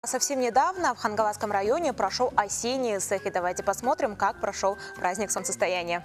Совсем недавно в Хангаласском районе прошел осенний СЭХ. И давайте посмотрим, как прошел праздник солнцестояния.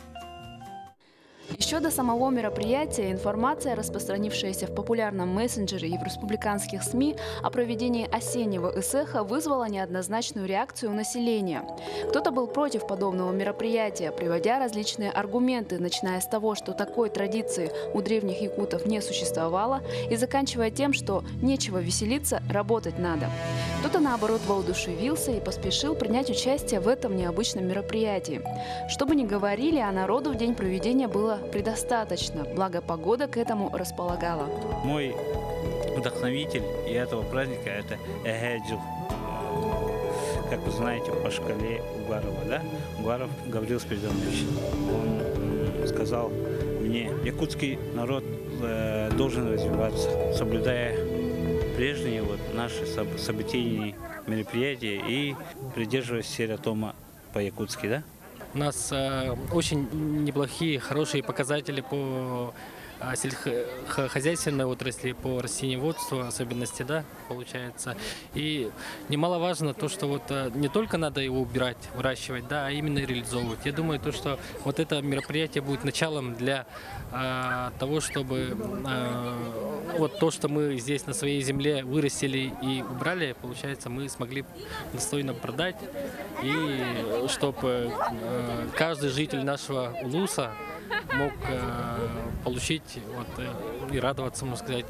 Еще до самого мероприятия информация, распространившаяся в популярном мессенджере и в республиканских СМИ о проведении осеннего СЭХа, вызвала неоднозначную реакцию у населения. Кто-то был против подобного мероприятия, приводя различные аргументы, начиная с того, что такой традиции у древних якутов не существовало, и заканчивая тем, что нечего веселиться, работать надо. Кто-то, наоборот, воодушевился и поспешил принять участие в этом необычном мероприятии. Что бы ни говорили, а народу в день проведения было предостаточно, благо погода к этому располагала. Мой вдохновитель и этого праздника – это Эгеджил. Как вы знаете, по шкале Угарова, да? Угаров Гаврил Спиридонович. Он сказал мне, якутский народ должен развиваться, соблюдая прежние наши событийные мероприятия и придерживаясь стереотипа по-якутски, да? У нас очень неплохие, хорошие показатели по сельскохозяйственной отрасли, по растениеводству, особенности, да, получается. И немаловажно то, что вот не только надо его убирать, выращивать, да, а именно реализовывать. Я думаю, то, что вот это мероприятие будет началом для того, чтобы вот то, что мы здесь на своей земле вырастили и убрали, получается, мы смогли достойно продать, и чтобы каждый житель нашего улуса мог получить и радоваться, можно сказать,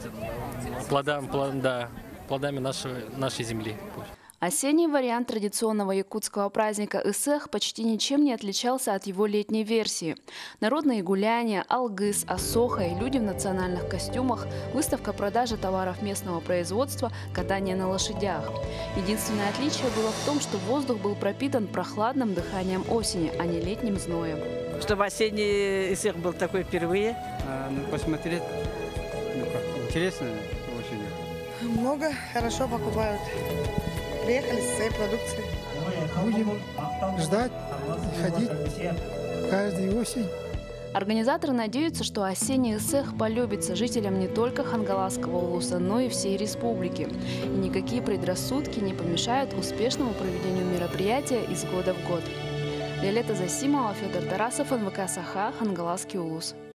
плодами нашей земли. Осенний вариант традиционного якутского праздника СЭХ почти ничем не отличался от его летней версии. Народные гуляния, алгыс, осоха и люди в национальных костюмах, выставка продажи товаров местного производства, катание на лошадях. Единственное отличие было в том, что воздух был пропитан прохладным дыханием осени, а не летним зноем. Чтобы осенний СЭХ был такой впервые. Посмотреть, интересно очень. Много, хорошо покупают. Приехали со своей продукцией. Будем ждать и ходить каждую осень. Организаторы надеются, что осенний СЭХ полюбится жителям не только Хангаласского улуса, но и всей республики. И никакие предрассудки не помешают успешному проведению мероприятия из года в год. Виолетта Засимова, Федор Тарасов, НВК Саха, Хангаласский улус.